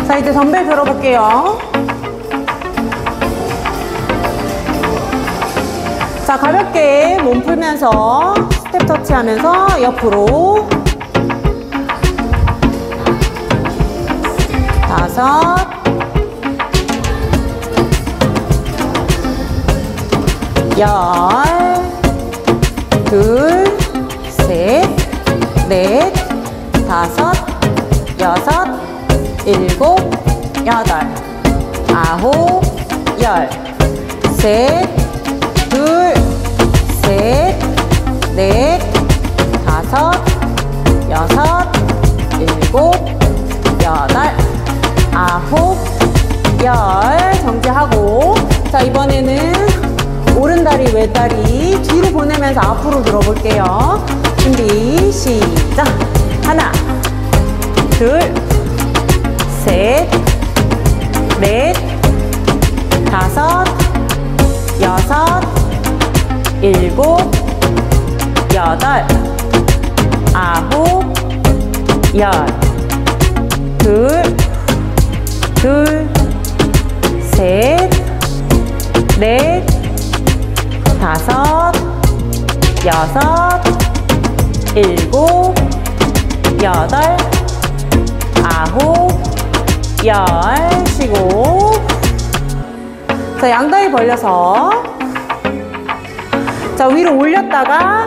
자, 이제 덤벨 들어볼게요. 자, 가볍게 몸 풀면서 스텝 터치 하면서 옆으로 5, 10, 둘, 셋, 넷, 다섯, 여섯, 일곱, 여덟, 아홉, 열. 셋, 둘, 셋, 넷, 다섯, 여섯, 일곱, 여덟, 아홉, 열. 정지하고. 자, 이번에는 오른다리, 왼다리 뒤로 보내면서 앞으로 들어볼게요. 준비, 시작. 하나, 둘, 셋, 넷, 다섯, 여섯, 일곱, 여덟, 아홉, 열. 둘, 셋, 넷, 다섯, 여섯, 일곱, 여덟, 아홉, 열. 쉬고. 자, 양다리 벌려서 자, 위로 올렸다가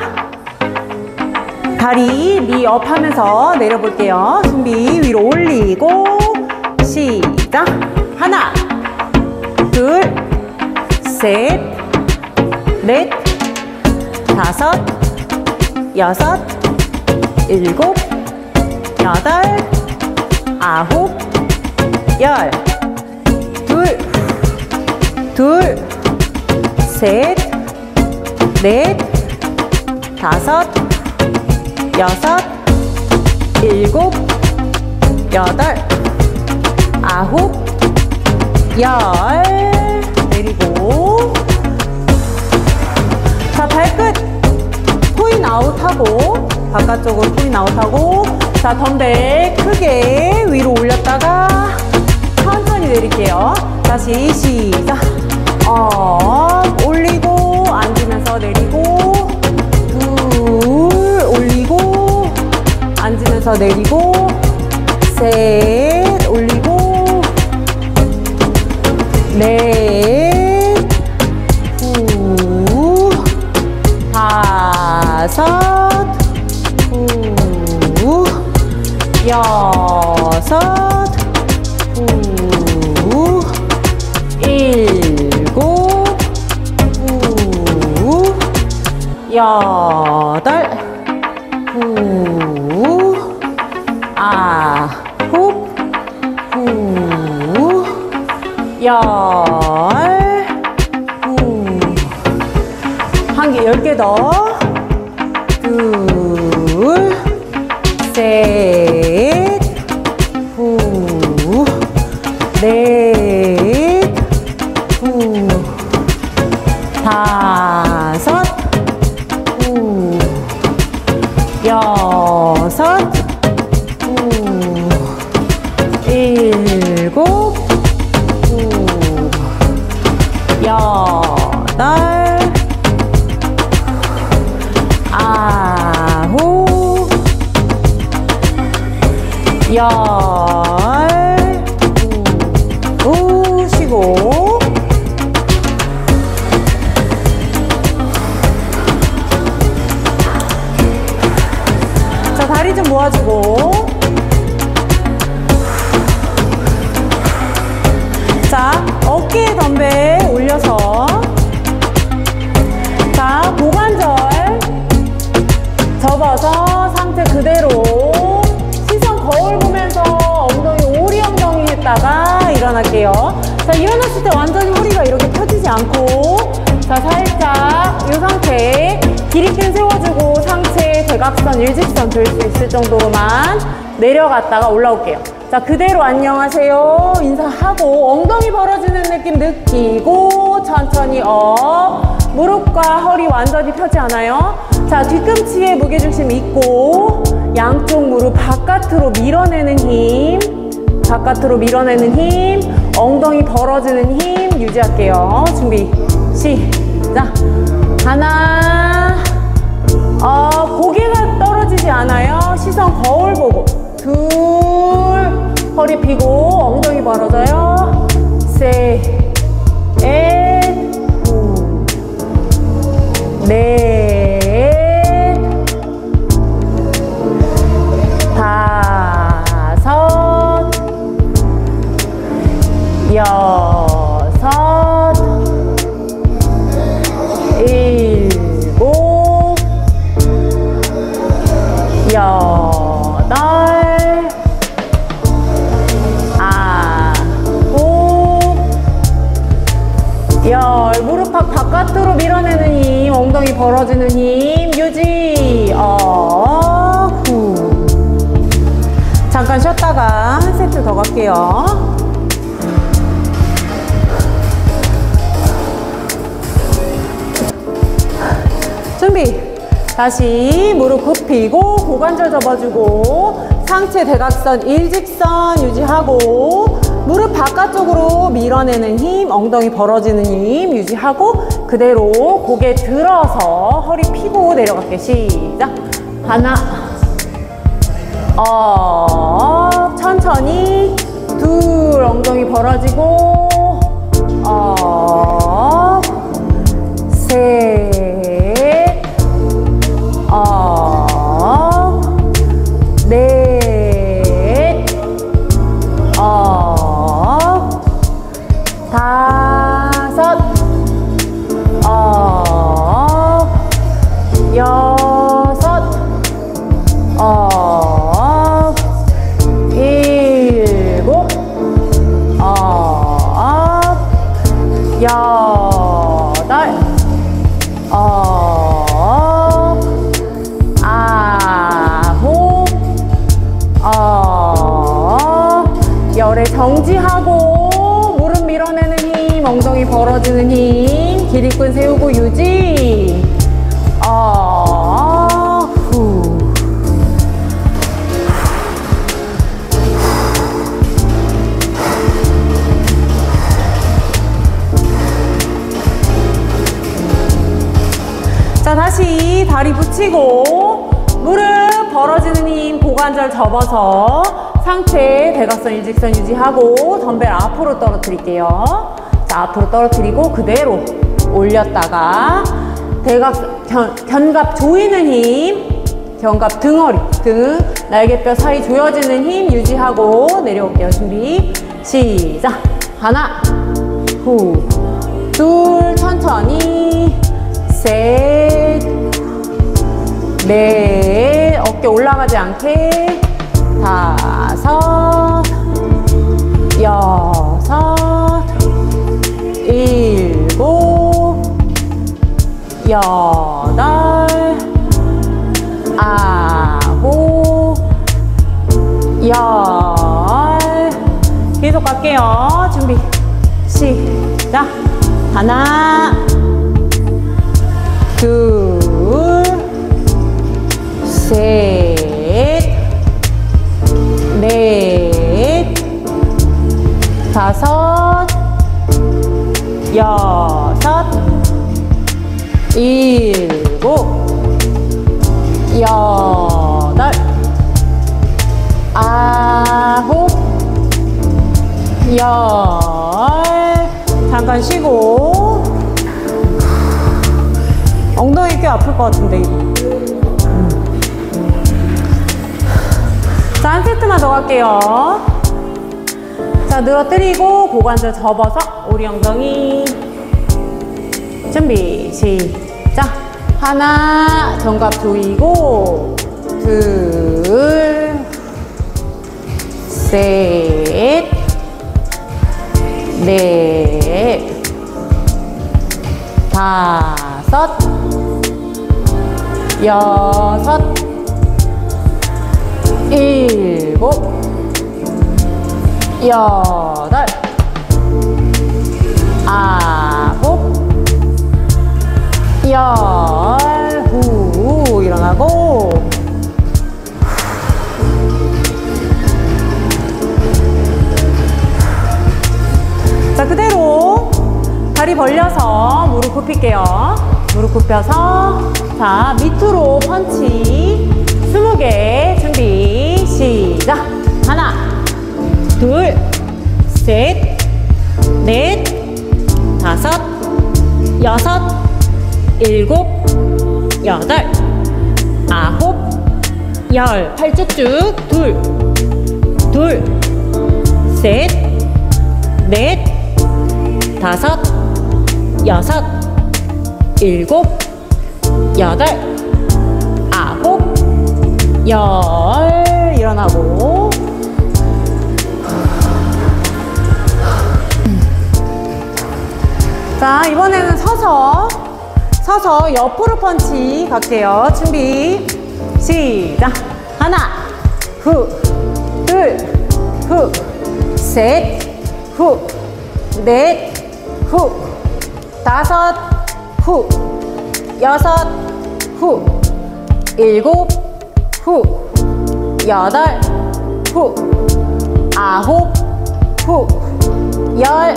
다리 리업 하면서 내려볼게요. 준비. 위로 올리고 시작. 하나, 둘, 셋, 넷, 다섯, 여섯, 일곱, 여덟, 아홉, 열. 둘, 셋, 넷, 다섯, 여섯, 일곱, 여덟, 아홉, 열. 내리고. 자, 발끝 포인 아웃하고 바깥쪽으로 포인 아웃하고. 자, 덤벨 크게 위로 올렸다가 천천히 내릴게요. 다시 시작. 올리고 앉으면서 내리고, 둘 올리고 앉으면서 내리고, 셋 올리고, 넷, 다섯, 여섯, 일곱, 여덟, 아홉, 열. 한 개, 10개 더. 둘, 셋, 넷, 다섯, 여섯, 일곱, 여덟, 아홉, 열. 쉬고. 자, 다리 좀 모아주고. 자, 어깨에 덤벨 올려서. 자, 고관절 접어서 상태 그대로 시선 거울 보면서 엉덩이 오리 엉덩이 했다가 일어날게요. 자, 일어났을 때 완전히 허리가 이렇게 펴지지 않고, 자, 살짝 이 상태 길이끈 세워주고 상체 대각선 일직선 될 수 있을 정도로만 내려갔다가 올라올게요. 자, 그대로 안녕하세요 인사하고 엉덩이 벌어지는 느낌 느끼고 천천히 업. 무릎과 허리 완전히 펴지 않아요. 자, 뒤꿈치에 무게중심 있고 양쪽 무릎 바깥으로 밀어내는 힘. 바깥으로 밀어내는 힘, 엉덩이 벌어지는 힘 유지할게요. 준비, 시작. 하나, 고개가 떨어지지 않아요. 시선 거울 보고. 둘, 허리 펴고 엉덩이 벌어져요. 셋, 후, 넷, 다섯, 여섯, 일곱, 여덟, 아홉, 열. 무릎 바깥으로 밀어내는 힘, 엉덩이 벌어지는 힘 유지. 후. 잠깐 쉬었다가 한 세트 더 갈게요. 준비. 다시 무릎 굽히고 고관절 접어주고 상체 대각선 일직선 유지하고 무릎 바깥쪽으로 밀어내는 힘, 엉덩이 벌어지는 힘 유지하고 그대로 고개 들어서 허리 펴고 내려갈게요. 시작. 하나, 천천히. 둘, 엉덩이 벌어지고 셋, 넷, 다섯, 여섯, 일곱, 여덟, 아홉, 열에 정지하고 무릎 밀어내는 힘, 엉덩이 벌어지는 힘, 기립근 세우고 유지. 후. 자, 다시 다리 붙이고 무릎 벌어지는 힘, 고관절 접어서 상체 대각선 일직선 유지하고 덤벨 앞으로 떨어뜨릴게요. 자, 앞으로 떨어뜨리고 그대로 올렸다가 견갑 조이는 힘, 견갑 등허리, 등, 날개뼈 사이 조여지는 힘 유지하고 내려올게요. 준비, 시작. 하나, 후, 둘, 천천히, 셋, 넷, 어깨 올라가지 않게, 다섯, 여섯, 일곱, 여덟, 아홉, 열. 계속 갈게요. 준비, 시작. 하나, 둘, 셋, 넷, 다섯, 여섯, 일곱, 여덟, 아홉, 열. 잠깐 쉬고. 엉덩이 꽤 아플 것 같은데 이거. 자, 한 세트만 더 갈게요. 자, 늘어뜨리고 고관절 접어서 오리 엉덩이. 준비, 시작. 하나, 견갑 조이고, 둘, 셋, 넷, 다섯, 여섯, 일곱, 여덟, 아홉, 열. 후, 일어나고. 다리 벌려서 무릎 굽힐게요. 무릎 굽혀서 자 밑으로 펀치 20개 준비 시작. 하나 둘 셋 넷 다섯 여섯 일곱 여덟 아홉 열 팔 쭉쭉 둘 셋 넷 다섯 여섯 일곱 여덟 아홉 열 일어나고 자 이번에는 서서 옆으로 펀치 갈게요. 준비 시작. 하나 후 둘 후 셋 후 넷 후 다섯 후 여섯 후 일곱 후 여덟 후 아홉 후 열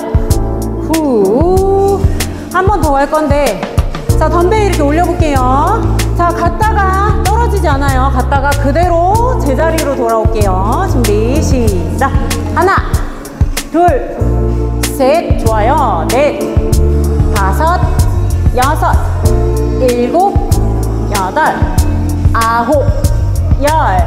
후 한 번 더 할 건데 자 덤벨 이렇게 올려볼게요. 자 갔다가 떨어지지 않아요. 갔다가 그대로 제자리로 돌아올게요. 준비 시작. 하나 둘 셋 좋아요. 넷 다섯 여섯 일곱 여덟 아홉 열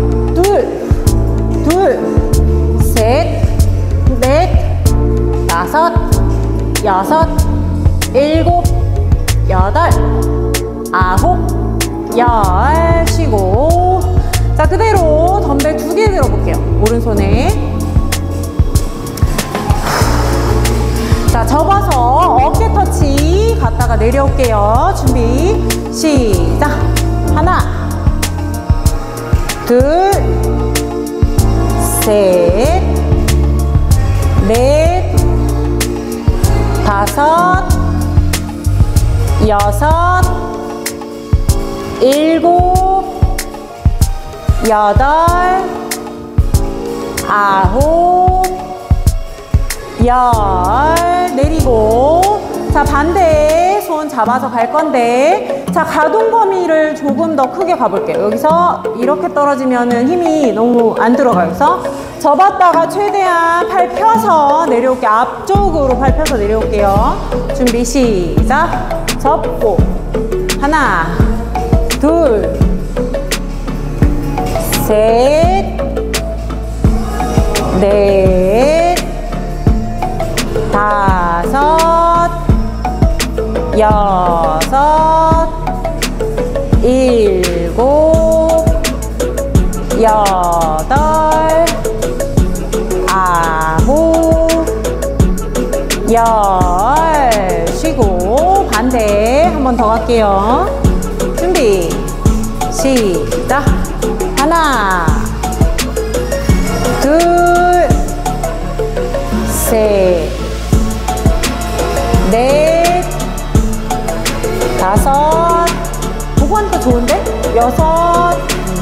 둘 셋 넷 다섯 여섯 일곱 여덟 아홉 열 쉬고 자 그대로 덤벨 2개 들어볼게요. 오른손에 자 접어서 어깨 터치 갔다가 내려올게요. 준비 시작. 하나 둘 셋 넷 다섯 여섯 일곱 여덟 아홉 열 내리고 자 반대 손 잡아서 갈 건데 자 가동 범위를 조금 더 크게 가볼게요. 여기서 이렇게 떨어지면은 힘이 너무 안 들어가요. 그래서 접었다가 최대한 팔 펴서 내려올게요. 앞쪽으로 팔 펴서 내려올게요. 준비 시작. 접고 하나 둘 셋 넷 다섯 여섯 일곱 여덟 아홉 열 쉬고 반대 한 번 더 갈게요. 준비 시작. 하나 둘 셋 넷 다섯 보고 하니까 좋은데? 여섯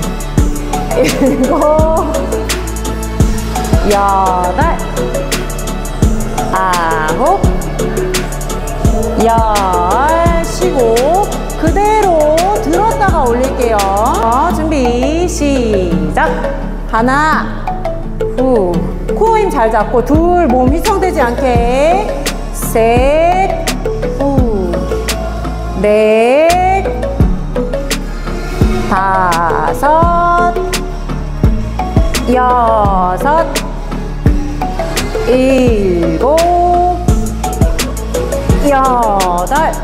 일곱 여덟 아홉 열 쉬고 그대로 들었다가 올릴게요. 준비 시작. 하나 후 코어 힘 잘 잡고 둘 몸 휘청되지 않게 셋 후 넷 다섯 여섯 일곱 여덟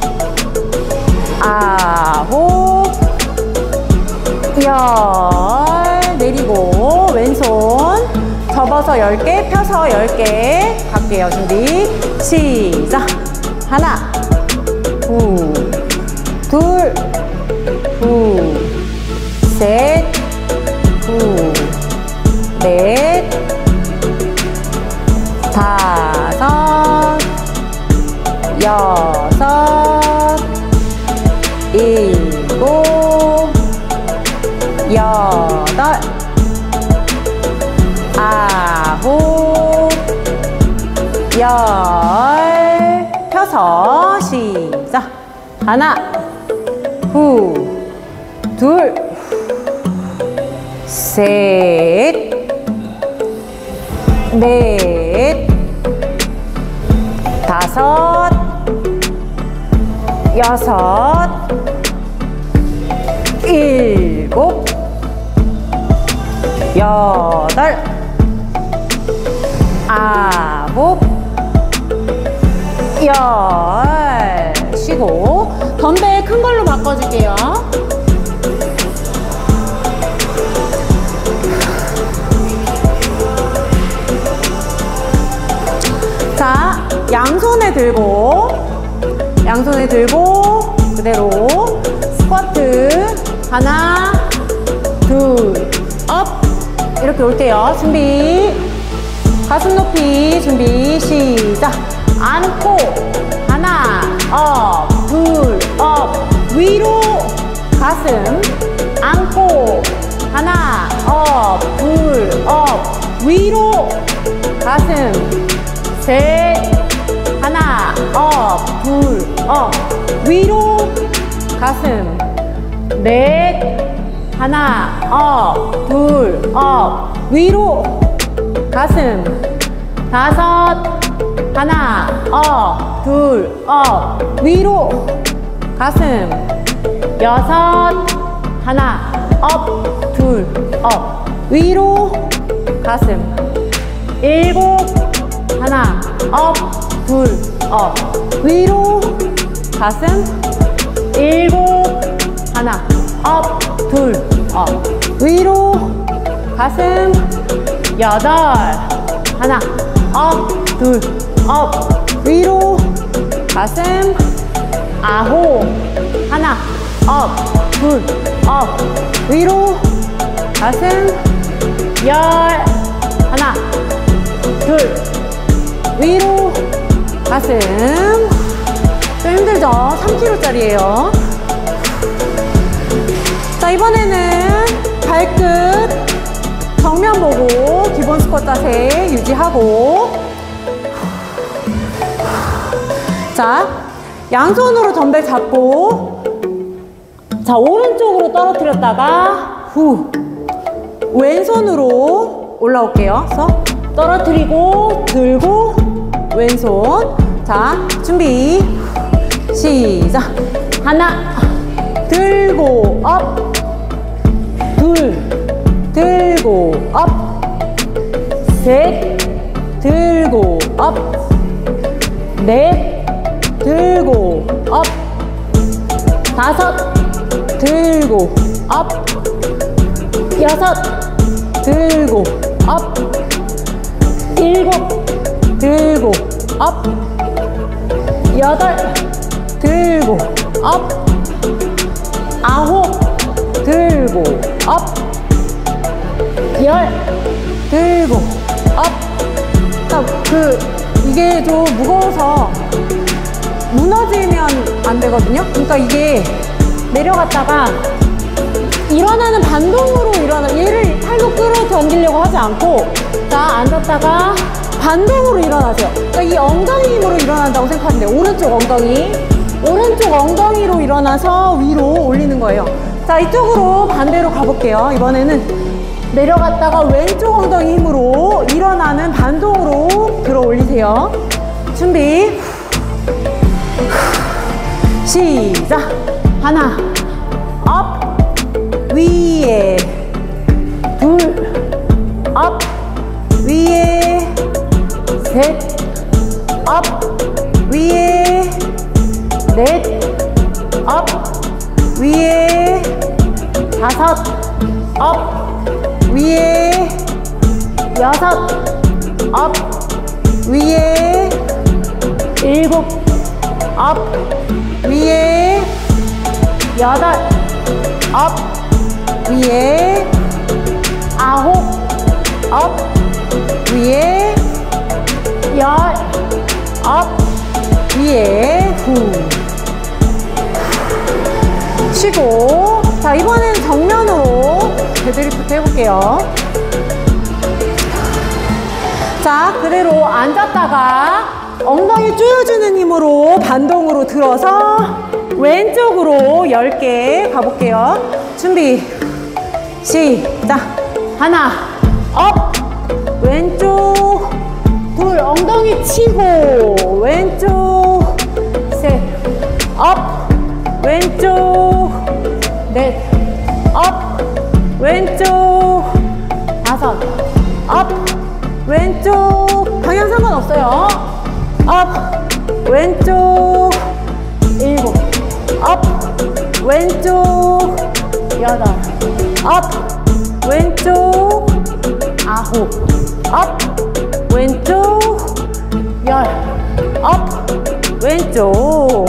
아홉 열 내리고 왼손 접어서 10개 펴서 10개 갈게요. 준비 시작. 하나 후 둘 후 셋 후 넷 다섯 여섯 일곱 여덟 아홉 열 하나, 후, 둘, 셋, 넷, 다섯, 여섯, 일곱, 여덟, 아홉, 열. 쉬고 덤벨 큰 걸로 바꿔줄게요. 자, 양손에 들고 그대로 스쿼트 하나, 둘, 업 이렇게 올게요. 준비, 가슴 높이 준비, 시작. 안고 하나, 업, 둘, 업, 위로 가슴 안고 하나, 업, 둘, 업, 위로 가슴 셋, 하나, 업, 둘, 업, 위로 가슴 넷, 하나, 업, 둘, 업, 위로 가슴 다섯, 하나, 업, 둘, 업, 위로 가슴 여섯, 하나, 업, 둘, 업, 위로 가슴 일곱, 하나, 업, 둘, 업, 위로 가슴 일곱, 하나, 업, 둘, 업, 위로 가슴 여덟, 하나, 업, 둘, 업, 위로 가슴 아홉, 하나, 업, 둘, 업, 위로 가슴 열, 하나, 둘, 위로 가슴. 좀 힘들죠? 3kg짜리예요. 자, 이번에는 발끝 정면 보고 기본 스쿼트 자세 유지하고, 자, 양손으로 덤벨 잡고, 자, 오른쪽으로 떨어뜨렸다가 후, 왼손으로 올라올게요. 그래서 떨어뜨리고 들고 왼손. 자, 준비, 시작. 하나, 들고 업, 둘, 들고 업, 셋, 들고 업, 넷, 들고 업, 다섯, 들고 업, 여섯, 들고 업, 일곱, 들고 업, 여덟, 들고 업, 아홉, 들고 업, 열, 들고 업. 이게 좀 무거워서 무너지면 안 되거든요. 그러니까 이게 내려갔다가 일어나는 반동으로 얘를 팔로 끌어당기려고 하지 않고, 자, 앉았다가 반동으로 일어나세요. 그러니까 이 엉덩이 힘으로 일어난다고 생각하면 돼요. 오른쪽 엉덩이로 일어나서 위로 올리는 거예요. 자, 이쪽으로 반대로 가볼게요. 이번에는 내려갔다가 왼쪽 엉덩이 힘으로 일어나는 반동으로 들어 올리세요. 준비, 시작. 하나, 업, 위에 둘, 업, 위에 셋, 업, 위에 넷, 업, 위에 다섯, 업, 위에 여섯, 업, 위에 일곱, 업, 위에 여덟, 업, 위에 아홉, 업, 위에 열, 업, 위에 후. 쉬고, 자, 이번엔 정면으로 데드리프트 해볼게요. 자, 그대로 앉았다가 엉덩이 조여주는 힘으로 반동으로 들어서 왼쪽으로 10개 가볼게요. 준비, 시작. 하나, 업. 왼쪽, 둘, 엉덩이 치고. 왼쪽, 셋, 업. 왼쪽, 넷, 업. 왼쪽, 다섯, 업. 왼쪽, 방향 상관없어요. 업. 왼쪽, 일곱, 업. 왼쪽, 여덟, 업. 왼쪽, 아홉, 업. 왼쪽, 열, 업. 왼쪽.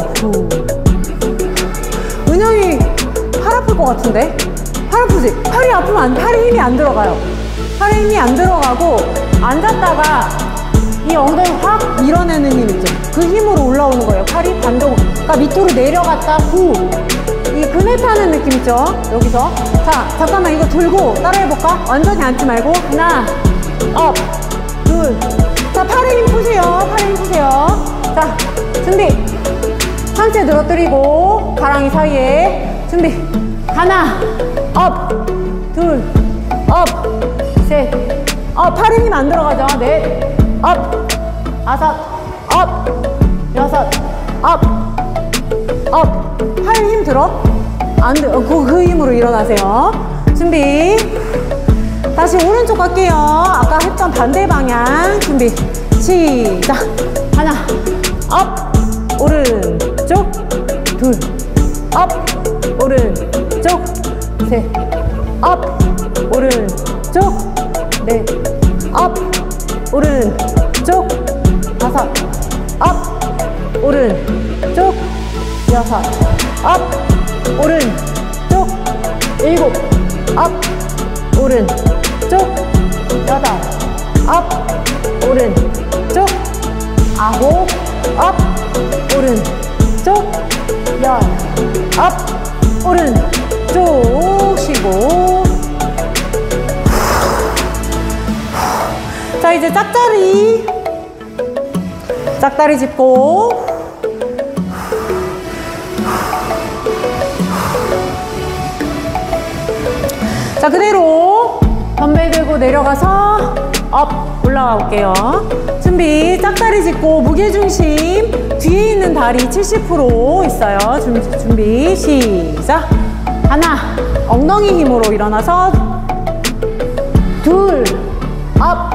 은영이 팔 아플 것 같은데? 팔 아프지? 팔이 아프면 팔에 힘이 안 들어가요. 팔에 힘이 안 들어가고 앉았다가 이 엉덩이 확 밀어내는 힘 있죠? 그 힘으로 올라오는 거예요. 팔이 반동, 그러니까 밑으로 내려갔다 후. 이 그네 타는 느낌 있죠? 여기서. 자, 잠깐만 이거 들고 따라해볼까? 완전히 앉지 말고. 하나, 업, 둘. 자, 팔에 힘 푸세요. 팔에 힘 푸세요. 자, 준비. 상체 늘어뜨리고 가랑이 사이에. 준비. 하나, 업, 둘, 업, 셋, 업. 팔에 힘 안 들어가죠? 넷, 업, 다섯, 업, 여섯, 업, 업. 팔 힘 들어? 안 들어. 그 힘으로 일어나세요. 준비. 다시 오른쪽 갈게요. 아까 했던 반대 방향. 준비. 시작. 하나, 업, 오른쪽, 둘, 업, 오른쪽, 셋, 업, 오른쪽, 넷, 업, 오른쪽, 다섯, 업, 오른쪽, 여섯, 업, 오른쪽, 일곱, 업, 오른쪽, 여덟, 업, 오른쪽, 아홉, 업, 오른쪽, 열, 업, 오른쪽. 쉬고. 자, 이제 짝다리. 짝다리 짚고. 자, 그대로 덤벨 들고 내려가서 업 올라가 볼게요. 준비. 짝다리 짚고 무게중심 뒤에 있는 다리 70% 있어요. 준비. 시작. 하나, 엉덩이 힘으로 일어나서 둘, 업,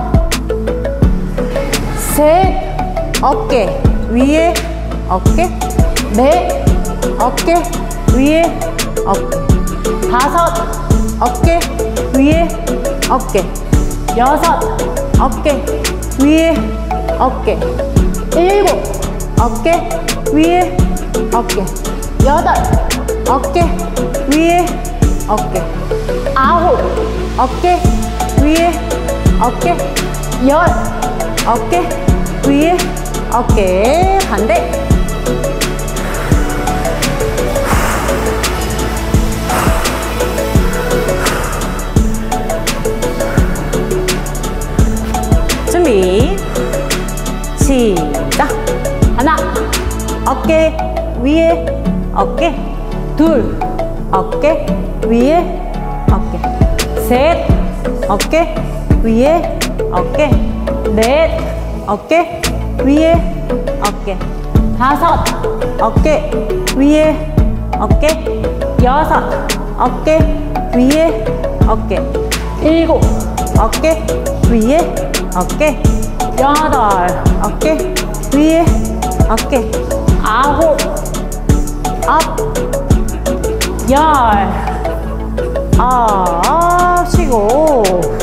셋, 어깨 위에 어깨, 넷, 어깨 위에 어깨, 다섯, 어깨 위에 어깨, 여섯, 어깨 위에 어깨, 일곱, 어깨 위에 어깨, 여덟, 어깨 위에 어깨, 아홉, 어깨 위에 어깨, 열, 어깨 위에 어깨. 반대. 준비. 시작. 하나, 어깨 위에 어깨, 둘, 어깨 위에 어깨, 셋, 어깨 위에 어깨, 넷, 어깨 위에 어깨, 다섯, 어깨 위에 어깨, 여섯, 어깨 위에 어깨, 일곱, 어깨 위에 어깨, 여덟, 어깨 위에 어깨, 아홉, 업, 열, 쉬고.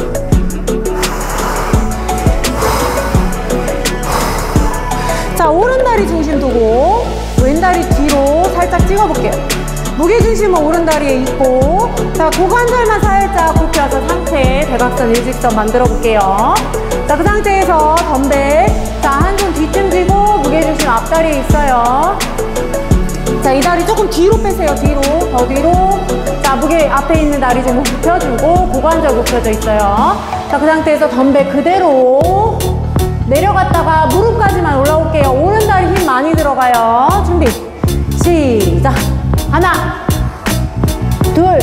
자, 오른다리 중심 두고 왼다리 뒤로 살짝 찍어볼게요. 무게중심은 오른다리에 있고, 자, 고관절만 살짝 굽혀서 상체 대각선 일직선 만들어 볼게요. 자, 그 상태에서 덤벨, 자, 한 손 뒤쯤 쥐고 무게중심 앞다리에 있어요. 자, 이 다리 조금 뒤로 빼세요. 뒤로, 더 뒤로. 자, 무게 앞에 있는 다리 좀 굽혀주고 고관절 굽혀져 있어요. 자, 그 상태에서 덤벨 그대로 내려갔다가 무릎까지만 올라올게요. 오른다리 힘 많이 들어가요. 준비. 시작. 하나, 둘,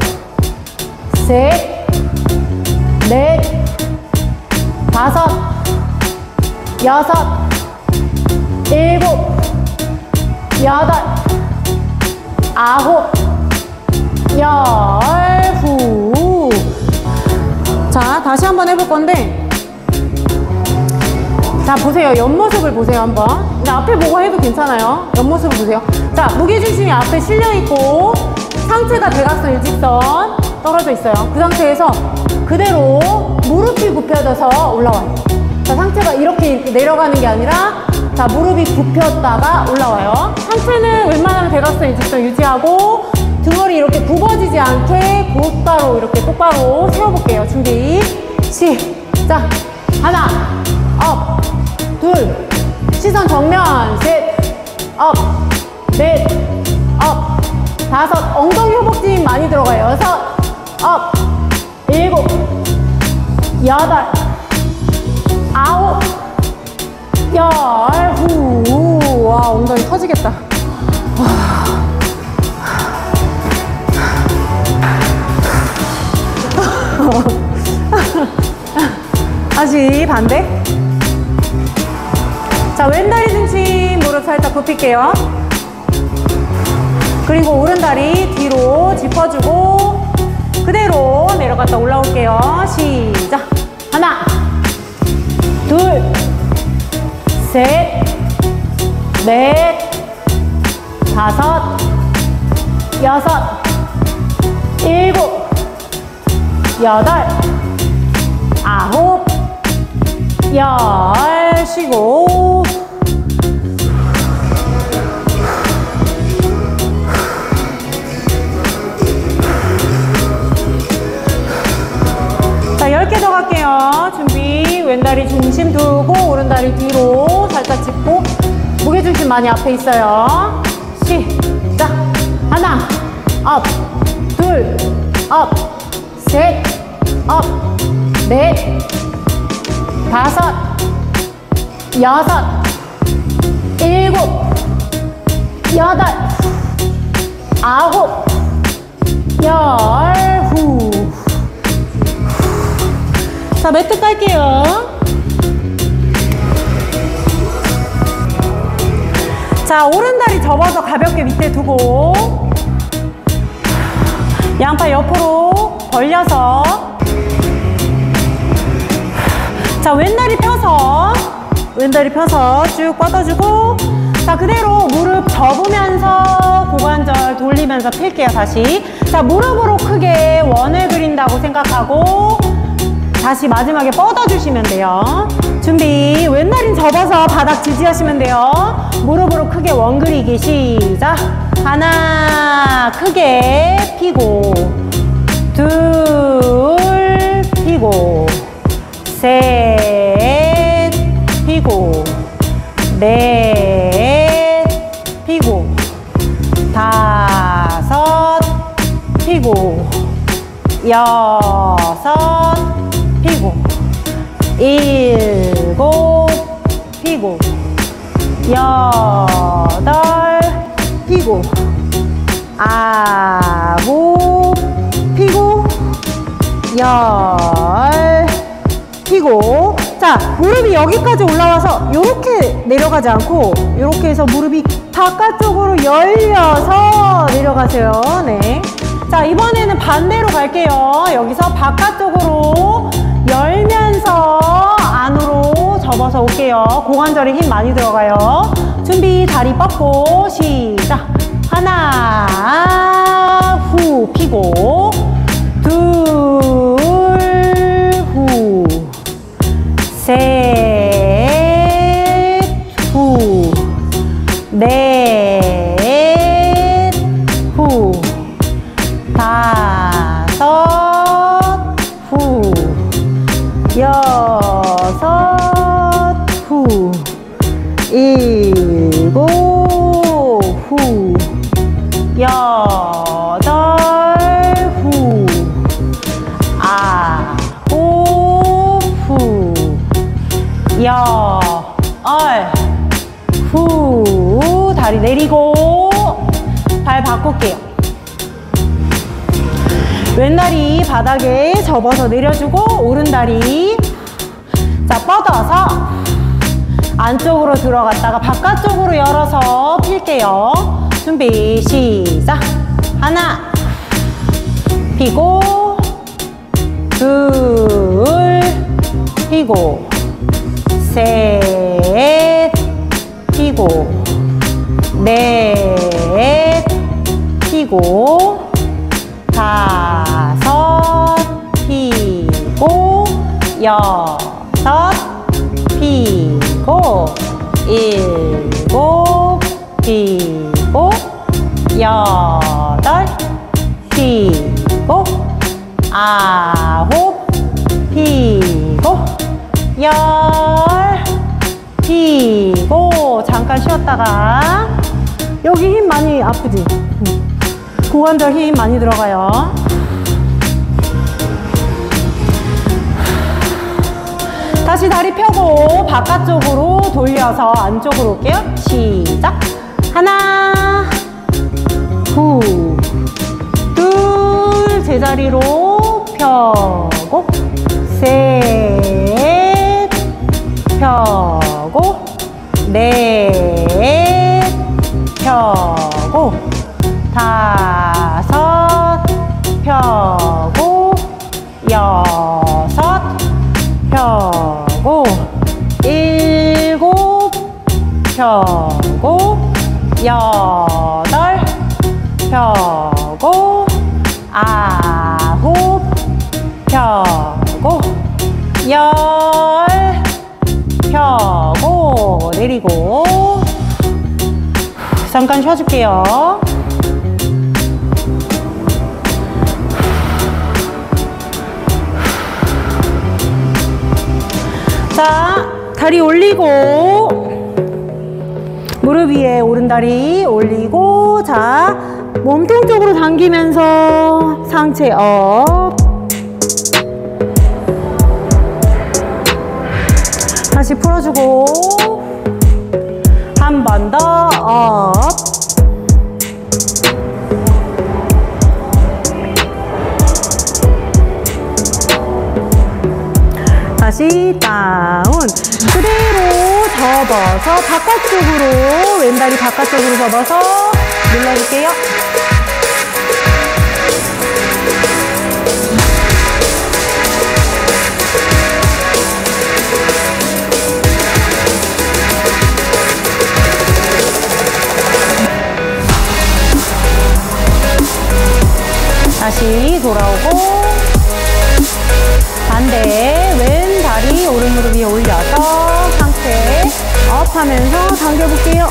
셋, 넷, 다섯, 여섯, 일곱, 여덟, 아홉, 열. 후. 자, 다시 한번 해볼 건데, 자, 보세요. 옆모습을 보세요, 한번. 근데 앞에 보고 해도 괜찮아요. 옆모습을 보세요. 자, 무게중심이 앞에 실려있고, 상체가 대각선 일직선 떨어져 있어요. 그 상태에서 그대로 무릎이 굽혀져서 올라와요. 자, 상체가 이렇게 내려가는 게 아니라, 자, 무릎이 굽혔다가 올라와요. 상체는 웬만하면 대각선 일직선 유지하고, 등허리 이렇게 굽어지지 않게 곧바로 이렇게 똑바로 세워볼게요. 준비, 시작. 하나, 업, 둘, 시선 정면, 셋, 업, 넷, 업, 다섯, 엉덩이 허벅지 많이 들어가요. 여섯, 업, 일곱, 여덟, 아홉, 열. 후. 와, 엉덩이 터지겠다. 와. 다시 반대. 자, 왼다리 중심 무릎 살짝 굽힐게요. 그리고 오른다리 뒤로 짚어주고 그대로 내려갔다 올라올게요. 시작. 하나, 둘, 셋, 넷, 다섯, 여섯, 일곱, 여덟, 아홉, 열. 쉬고. 자, 10개 더 갈게요. 준비. 왼다리 중심 두고 오른다리 뒤로 살짝 짚고 무게중심 많이 앞에 있어요. 시작. 하나, 업, 둘, 업, 셋, 업, 넷, 다섯, 여섯, 일곱, 여덟, 아홉, 열. 후. 자, 매트 깔게요. 자, 오른다리 접어서 가볍게 밑에 두고 양팔 옆으로 벌려서, 자, 왼다리 펴서 쭉 뻗어주고, 자, 그대로 무릎 접으면서 고관절 돌리면서 필게요. 다시. 자, 무릎으로 크게 원을 그린다고 생각하고 다시 마지막에 뻗어주시면 돼요. 준비. 왼다리 접어서 바닥 지지하시면 돼요. 무릎으로 크게 원 그리기. 시작. 하나, 크게 피고, 둘, 피고, 셋, 피고, 넷, 피고, 다섯, 피고, 여섯, 피고, 일곱, 피고, 여덟, 피고, 아홉, 피고, 열, 피고. 자, 무릎이 여기까지 올라와서 이렇게 내려가지 않고 이렇게 해서 무릎이 바깥쪽으로 열려서 내려가세요. 네. 자, 이번에는 반대로 갈게요. 여기서 바깥쪽으로 열면서 안으로 접어서 올게요. 고관절에 힘 많이 들어가요. 준비. 다리 뻗고 시작. 하나, 후, 피고, 둘, 후, 셋, 후, 넷, 후, 다섯, 후, 여섯, 후, 일곱, 후, 여덟, 후, 아홉, 후, 열, 후. 다리 내리고 발 바꿀게요. 왼다리 바닥에 접어서 내려주고 오른다리 자 뻗어서 안쪽으로 들어갔다가 바깥쪽으로 열어서 필게요. 준비 시작. 하나 피고 둘 피고 셋 피고 넷 피고 다섯 피고 여섯 피고 일곱 피고 여덟 피고 아홉 피고 열 피고 잠깐 쉬었다가 여기 힘 많이 아프지? 고관절 힘 많이 들어가요. 다시 다리 펴고 바깥쪽으로 돌려서 안쪽으로 올게요. 시작. 하나 둘 제자리로 펴고 셋 펴고 넷 펴고 다섯 펴고 여섯 펴고 일곱 펴고 여덟 펴고 아홉 펴고 열 펴고 내리고 잠깐 쉬어줄게요. 자, 다리 올리고 무릎 위에 오른다리 올리고 자, 몸통 쪽으로 당기면서 상체 업 다시 풀어주고 한 번 더 업 다시 다운 그대로 접어서 바깥쪽으로 왼다리 바깥쪽으로 접어서 눌러줄게요. 다시 돌아오고 반대 왼 다리 오른 무릎 위에 올려서 상체 업 하면서 당겨볼게요.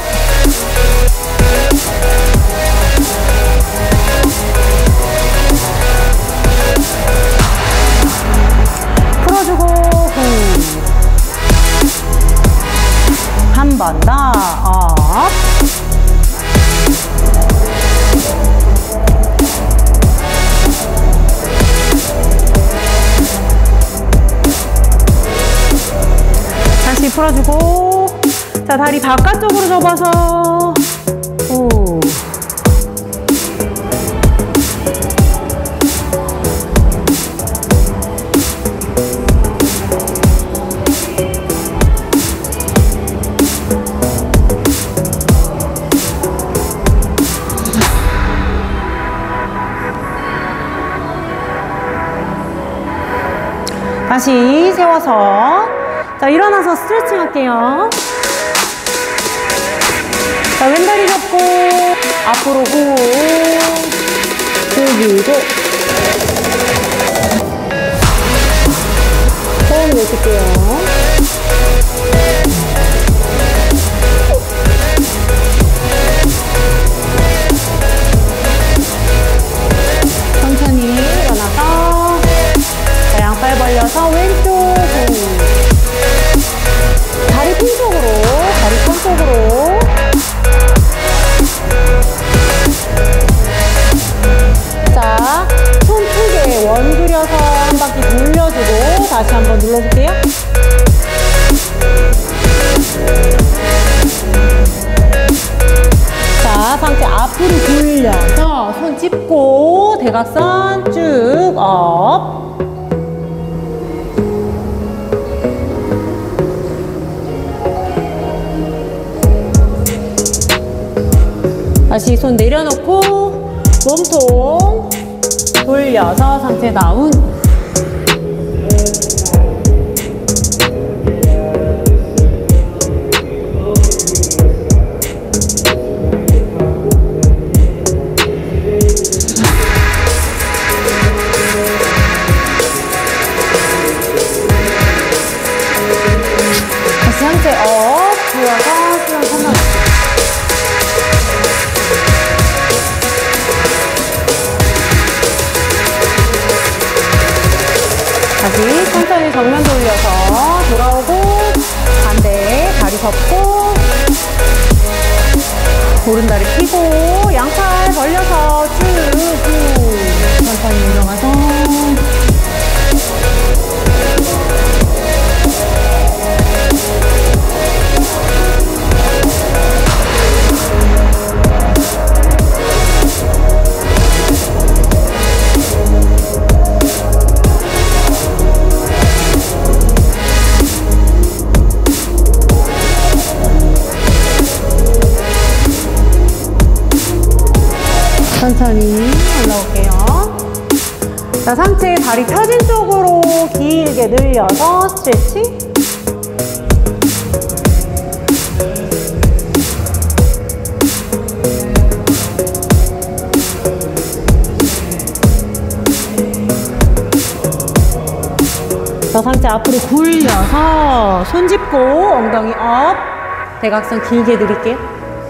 풀어주고 한 번 더 업 다시 풀어주고 자 다리 바깥쪽으로 접어서 후. 다시 세워서 자 일어나서 스트레칭 할게요. 자 왼다리 잡고 앞으로 후 들기고 호흡 내쉴게요. 천천히 일어나서 자, 양발 벌려서 왼쪽 후 다리 핀 쪽으로, 다리 핀 쪽으로. 자, 손 크게 원 그려서 한 바퀴 돌려주고 다시 한번 눌러줄게요. 대각선 쭉 업. 다시 손 내려놓고 몸통 돌려서 상체 다운. 다시 상체 업, 들어서 수영 선만. 다시 천천히 정면 돌려서 돌아오고, 반대 다리 접고, 오른다리 펴고, 양팔 벌려서 쭉 천천히 일어나서. 천천히 올라올게요. 자, 상체 다리 펴진 쪽으로 길게 늘려서 스트레칭. 자, 상체 앞으로 굴려서 손 짚고 엉덩이 업. 대각선 길게 드릴게요.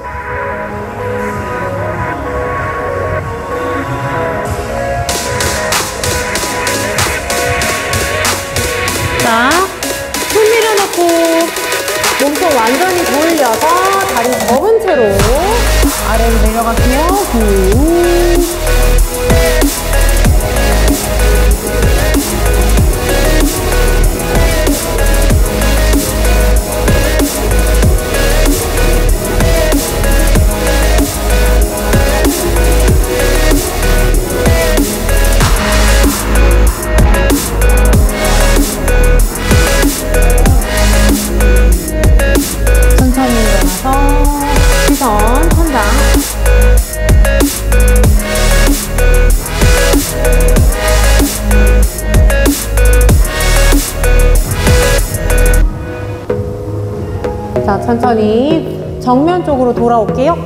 자, 손 내려놓고 몸통 완전히 돌려서 다리 접은 채로 아래로 내려갈게요. 후. 시선 천장. 자, 천천히 정면 쪽으로 돌아올게요.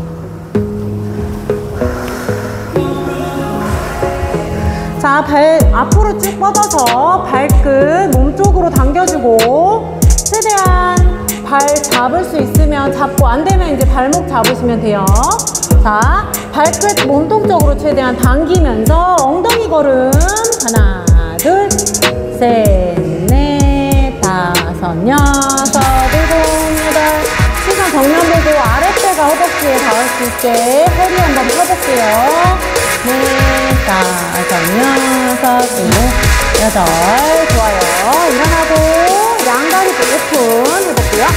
자, 발 앞으로 쭉 뻗어서 발끝 몸쪽으로 당겨주고, 최대한 발 잡을 수 있으면 잡고, 안 되면 이제 발목 잡으시면 돼요. 자, 발끝 몸통 쪽으로 최대한 당기면서 엉덩이 걸음. 하나, 둘, 셋, 넷, 다섯, 여섯, 일곱, 여덟. 시선 정면 보고 아랫배가 허벅지에 닿을 수 있게 허리 한번 펴볼게요. 넷, 다섯, 여섯, 일곱, 여덟. 좋아요. 일어나고 양다리 오픈 해볼게요.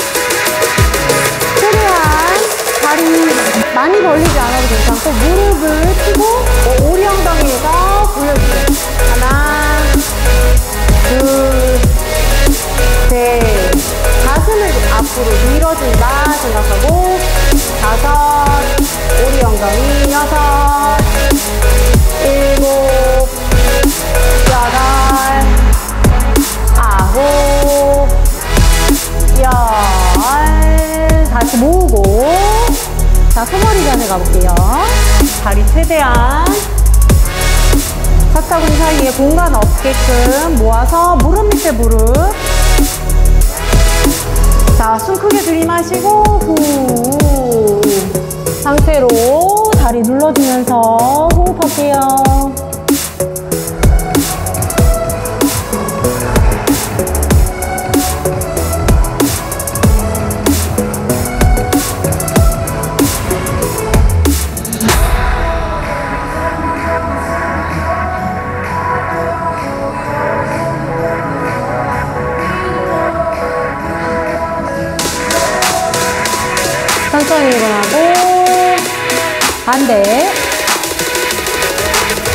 최대한 다리 많이 벌리지 않아도 괜찮고 무릎을 펴고 오리 엉덩이에서 굴려주세요. 하나, 둘, 셋. 가슴을 앞으로 밀어준다 생각하고, 다섯, 오리 엉덩이 여섯, 일곱, 여덟, 아홉, 열. 다시 모으고, 자, 소머리 전에 가볼게요. 다리 최대한 착타구니 사이에 공간 없게끔 모아서 무릎 밑에 무릎. 자, 숨 크게 들이마시고 후. 상태로 다리 눌러주면서 호흡할게요. 천천히 일어나고 반대.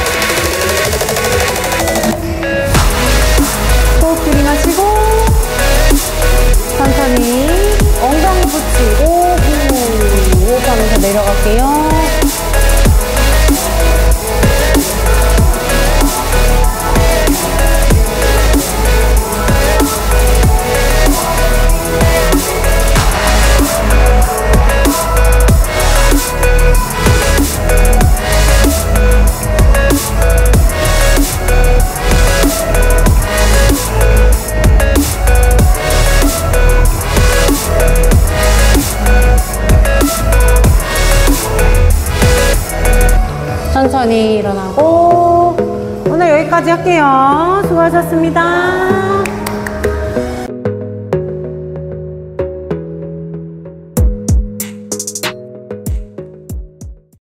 천천히 일어나고. 오늘 여기까지 할게요. 수고하셨습니다.